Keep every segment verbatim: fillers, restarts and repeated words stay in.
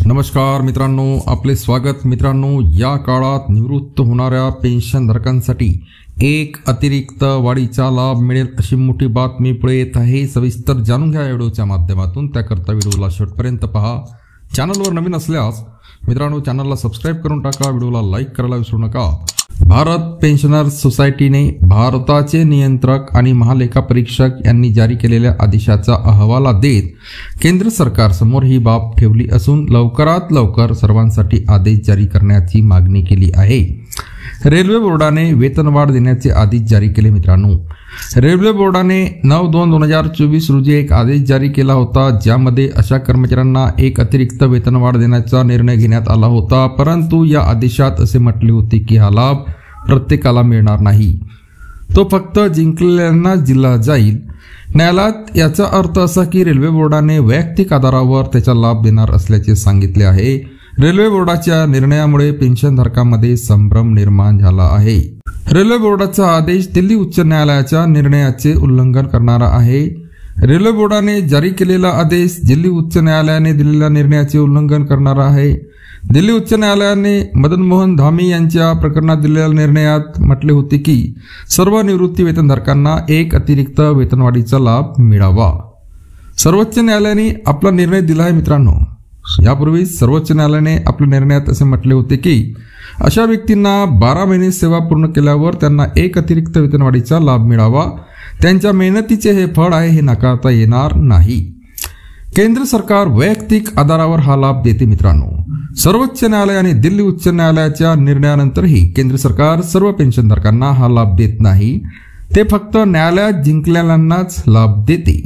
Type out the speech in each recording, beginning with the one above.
नमस्कार मित्रांनो, आपले स्वागत। मित्रांनो, या काळात निवृत्त होणाऱ्या पेन्शनधारकांसाठी एक अतिरिक्त वाढीचा लाभ मिळेल अशी मोठी बातमी पुढे येत आहे। सविस्तर जाणून घ्या या व्हिडिओच्या माध्यमातून। त्याकरता व्हिडिओला शेवटपर्यंत पहा। चॅनलवर नवीन असल्यास मित्रांनो चॅनलला सबस्क्राइब करून टाका, व्हिडिओला लाईक करायला विसरू नका। भारत पेन्शनर्स सोसायटीने भारताचे नियंत्रक आणि महालेखा परीक्षक यांनी जारी केलेल्या आदेशाचा अहवाल देत केंद्र सरकार समोर ही बाब ठेवली असून लवकरात लवकर सर्वांसाठी आदेश जारी करण्याची मागणी केली आहे। रेल्वे बोर्डाने वेतनवाढ देण्याचे आदेश जारी केले। मित्रांनो, रेल्वे बोर्डाने नऊ दोन दोन हजार चोवीस रोजी एक आदेश जारी केला होता, ज्यामध्ये अशा कर्मचाऱ्यांना एक अतिरिक्त वेतनवाढ देण्याचा निर्णय घेण्यात आला होता। परंतु या आदेशात असे म्हटले होते की हा लाभ प्रत्येकाला मिळणार नाही, तो फक्त जिंकलेल्यांना दिला जाईल। न्यायालयात याचा अर्थ असा की रेल्वे बोर्डाने वैयक्तिक आधारावर त्याचा लाभ देणार असल्याचे सांगितले आहे। रेल्वे बोर्डाच्या निर्णयामुळे पेन्शनधारकांमध्ये संभ्रम निर्माण झाला आहे। रेल्वे बोर्डाचा आदेश दिल्ली उच्च न्यायालयाच्या निर्णयाचे उल्लंघन करणारा आहे। रेल्वे बोर्डाने जारी केलेला आदेश दिल्ली उच्च न्यायालयाने दिलेल्या निर्णयाचे उल्लंघन करणारा आहे। दिल्ली उच्च न्यायालयाने मदन मोहन धामी यांच्या प्रकरणात दिलेल्या निर्णयात म्हटले होते की सर्व निवृत्ती वेतनधारकांना एक अतिरिक्त वेतनवाढीचा लाभ मिळावा। सर्वोच्च न्यायालयाने आपला निर्णय दिला आहे। मित्रांनो, यापूर्वी सर्वोच्च न्यायालयाने आपल्या निर्णयात असे म्हटले होते की अशा व्यक्तींना बारा महिने सेवा पूर्ण केल्यावर त्यांना एक अतिरिक्त वेतनवाढीचा लाभ मिळावा। त्यांच्या मेहनतीचे हे फळ आहे, हे नाकारता येणार नाही। केंद्र सरकार वैयक्तिक आधारावर हा लाभ देते। मित्रांनो, सर्वोच्च न्यायालय आणि दिल्ली उच्च न्यायालयाच्या निर्णयानंतरही केंद्र सरकार सर्व पेन्शनधारकांना हा लाभ देत नाही, ते फक्त न्यायालयात जिंकलेल्यांनाच लाभ देते।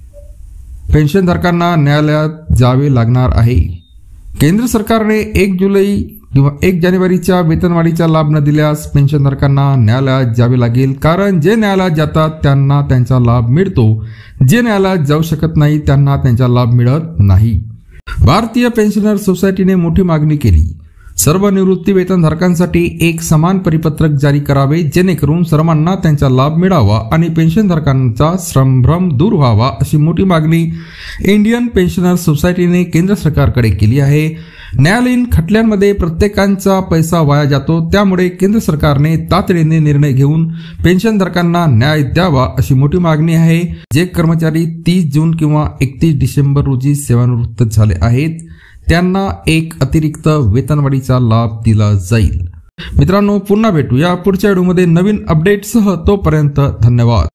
पेन्शनधारकांना न्यायालयात जावे लागणार आहे। केंद्र सरकारने एक जुलै किंवा एक जानेवारीच्या वेतनवाढीचा लाभ न दिल्यास पेन्शनधारकांना न्यायालयात जावे लागेल, कारण जे न्यायालयात जातात त्यांना त्यांचा लाभ मिळतो, जे न्यायालयात जाऊ शकत नाही त्यांना त्यांचा लाभ मिळत नाही। भारतीय पेन्शनर सोसायटीने मोठी मागणी केली, सर्व निवृत्ती वेतनधारकांसाठी एक समान परिपत्रक जारी करावे, जेणेकरून सर्वांना त्यांचा लाभ मिळावा आणि पेन्शनधारकांचा संभ्रम दूर व्हावा, अशी मोठी मागणी इंडियन पेन्शनर सोसायटीने केंद्र सरकारकडे केली आहे। न्यायालयीन खटल्यांमध्ये प्रत्येकांचा पैसा वाया जातो, त्यामुळे केंद्र सरकारने तातडीने निर्णय घेऊन पेन्शनधारकांना न्याय द्यावा, अशी मोठी मागणी आहे। जे कर्मचारी तीस जून किंवा एकतीस डिसेंबर रोजी सेवानिवृत्त झाले आहेत त्यांना एक अतिरिक्त वेतनवाढीचा लाभ दिला जाईल। मित्रांनो, पुन्हा भेटूया पुढच्या व्हिडिओमध्ये नवीन अपडेटसह। तोपर्यंत धन्यवाद।